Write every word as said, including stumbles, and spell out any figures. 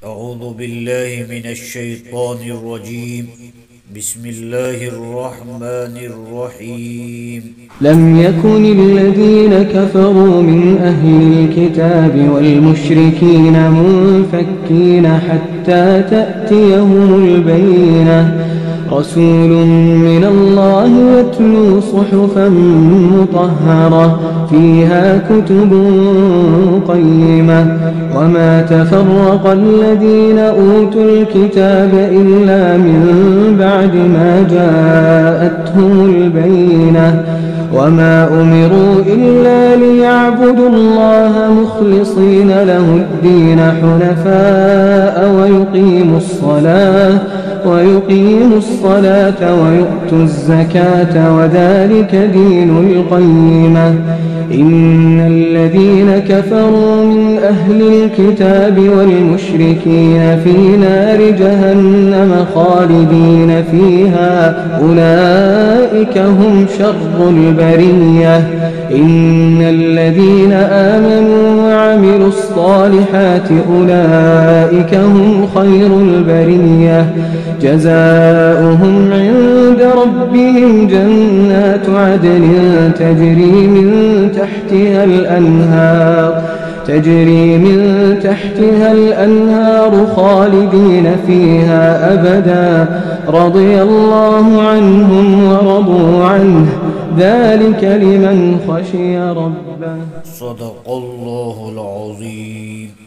أعوذ بالله من الشيطان الرجيم. بسم الله الرحمن الرحيم. لم يكن الذين كفروا من أهل الكتاب والمشركين منفكين حتى تأتيهم البينة، رسول من الله يتلو صحفا مطهرة فيها كتب قيمة، وما تفرق الذين أوتوا الكتاب إلا من بعد ما جاءتهم البينة، وما أمروا إلا ليعبدوا الله مخلصين له الدين حنفاء ويقيموا الصلاة ويقيموا الصلاة ويؤتوا الزكاة وذلك دين القيمة. إن الذين كفروا من أهل الكتاب والمشركين في نار جهنم خالدين فيها، أولئك هم شر البرية. إن الذين آمنوا وعملوا الصالحات أولئك هم خير البرية، جزاؤهم عند ربهم جنات عدن تجري من تحتها الأنهار تجري من تحتها الأنهار خالدين فيها أبدا، رضي الله عنهم ورضوا عنه، ذلك لمن خشي ربه. صدق الله العظيم.